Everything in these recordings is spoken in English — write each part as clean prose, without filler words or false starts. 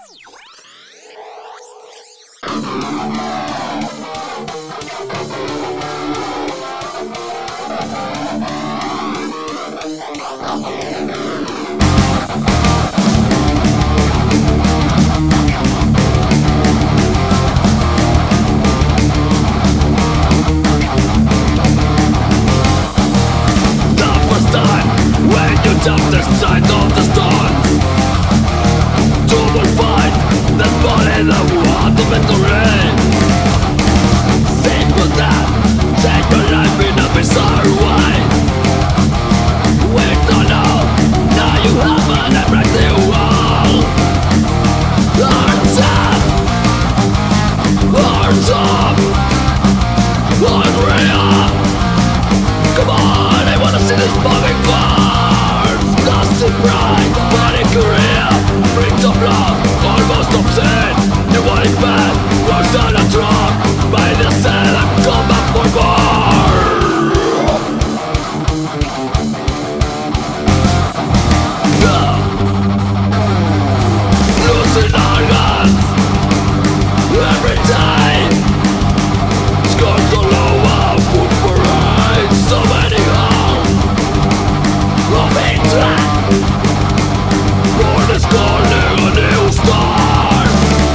Jump the side of the storm. You will find that body that want to victory. Simple that, take your life in a bizarre way. We don't know, now you have an attractive wall. Arms up, unreal. Come on, I wanna see this fucking bar. Lost in pride, body career, brings of love, almost obscene. You want it bad, worse than a drug. By the cell and come back for more. Losing organs every day. Scars all over, food for eyes, so many hours of hatred. Born is calling a new star.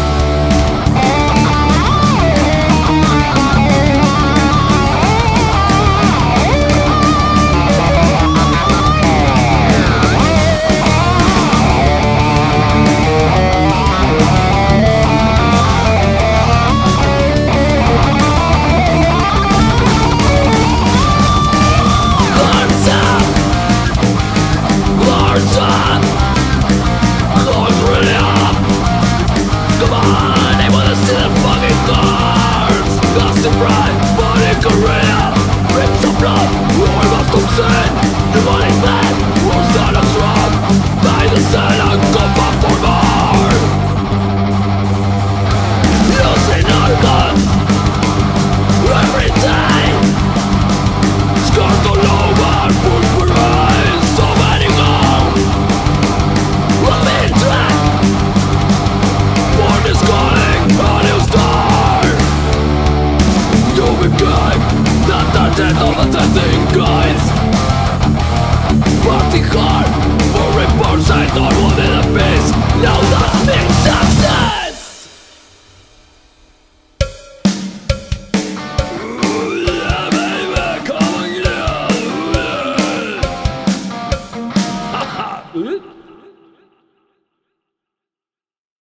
Come on, I wanna see the fucking cars. Lost in pride, body career, rips of blood, almost obscene. You want it bad, worse than a drug. By the cell and come back for more. Losing organs every day. Scars all over, food for eyes, so many gone. I've been tracked. Born is calling a new star. You became not the death of attending guys. Party hard, for reports I don't want in a piece. Now that's big success. Yeah baby, come on, yeah. Haha.